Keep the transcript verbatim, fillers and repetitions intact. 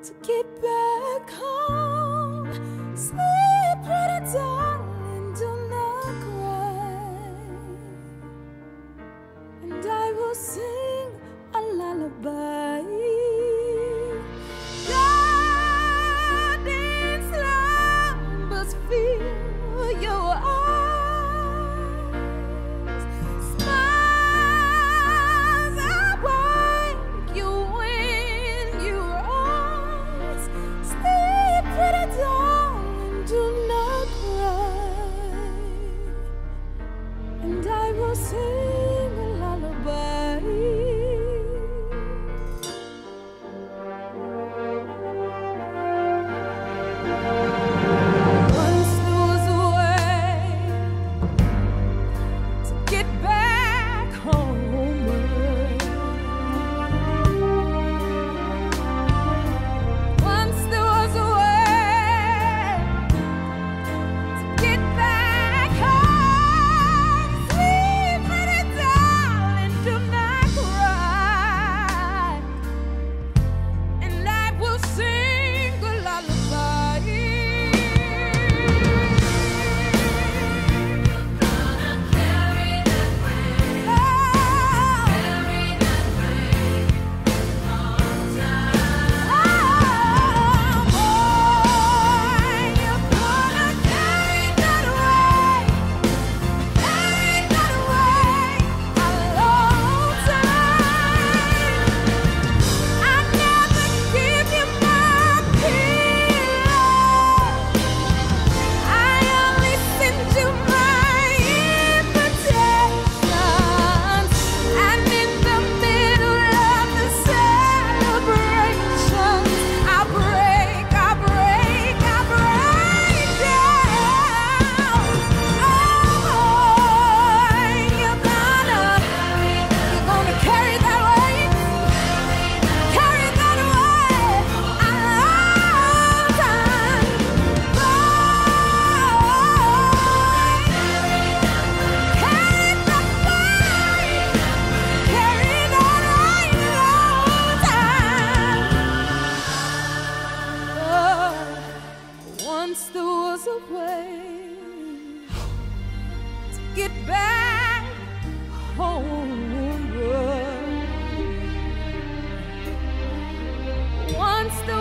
to get back home. Sleep, pretty darling, do not cry, and I will sing a lullaby. God in slumbers fill your eyes, smiles awake you when you rise. Sleep, pretty darling, do not cry, and I will sing a lullaby. Once there was a way to get back home. Once there was a way to get back home. Sleep, pretty darling, do not cry, and I will sing a lullaby. Once there was a way to get back home. Once there